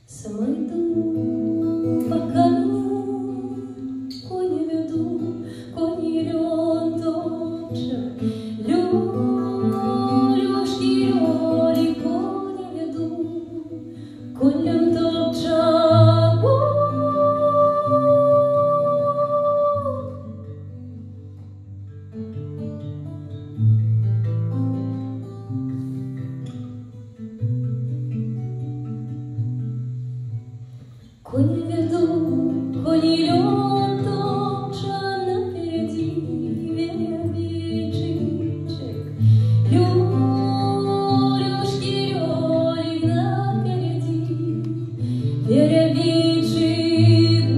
Сама иду по камню, кони веду, кони лен топча, Лёшки рёли, кони веду, конь лен топча. Кони веду, кони лен топча, напереди веревичек. Лёшки рёли, напереди веревичек.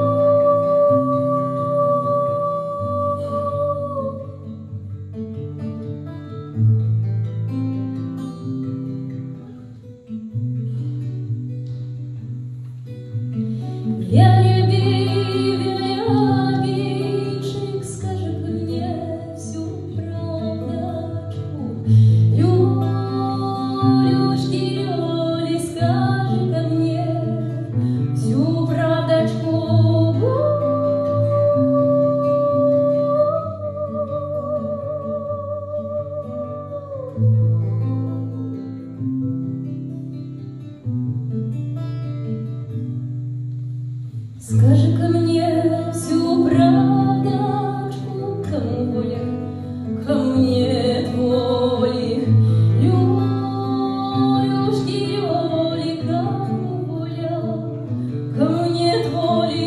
Веревичек, скажи-ка мне всю правдочку. Лёшки рёли, скажи-ка мне всю правдочку. Скажи-ка мне всю правдочку, кому воля, кому нет воли. Лёшки рёли, кому воля, кому нет воли.